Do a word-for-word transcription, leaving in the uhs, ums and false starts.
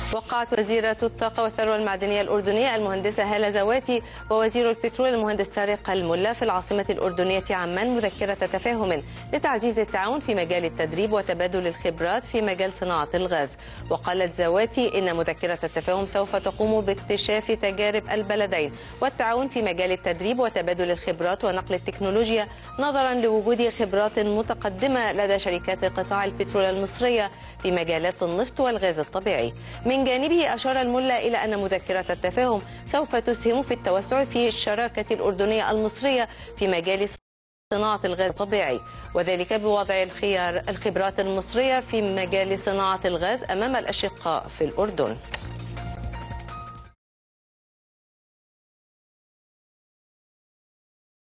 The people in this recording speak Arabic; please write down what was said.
وقعت وزيرة الطاقة والثروة المعدنية الأردنية المهندسة هالة زواتي ووزير البترول المهندس طارق الملا في العاصمة الأردنية عمان مذكرة تفاهم لتعزيز التعاون في مجال التدريب وتبادل الخبرات في مجال صناعة الغاز. وقالت زواتي إن مذكرة التفاهم سوف تقوم باكتشاف تجارب البلدين والتعاون في مجال التدريب وتبادل الخبرات ونقل التكنولوجيا نظرا لوجود خبرات متقدمة لدى شركات قطاع البترول المصرية في مجالات النفط والغاز الطبيعي. من جانبه أشار الملا إلى أن مذكرة التفاهم سوف تسهم في التوسع في الشراكة الأردنية المصرية في مجال صناعة الغاز الطبيعي، وذلك بوضع الخيار الخبرات المصرية في مجال صناعة الغاز أمام الأشقاء في الأردن.